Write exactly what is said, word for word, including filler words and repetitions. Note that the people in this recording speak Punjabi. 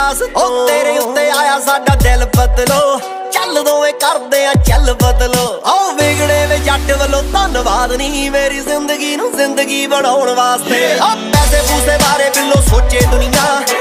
ਉਹ ਤੇਰੇ ਉੱਤੇ ਆਇਆ ਸਾਡਾ ਦਿਲ ਬਦਲੋ, ਚੱਲ ਦੋਵੇਂ ਕਰਦੇ ਆ ਚੱਲ ਬਦਲੋ। ਉਹ ਵਿਗੜੇ ਵੇ ਜੱਟ ਵੱਲੋਂ ਧੰਨਵਾਦ ਨੀ ਮੇਰੀ ਜ਼ਿੰਦਗੀ ਨੂੰ ਜ਼ਿੰਦਗੀ ਬਣਾਉਣ ਵਾਸਤੇ। ਉਹ ਪੈਸੇ ਪੂਸੇ ਬਾਰੇ ਬਿੱਲੋ ਸੋਚੇ ਦੁਨੀਆ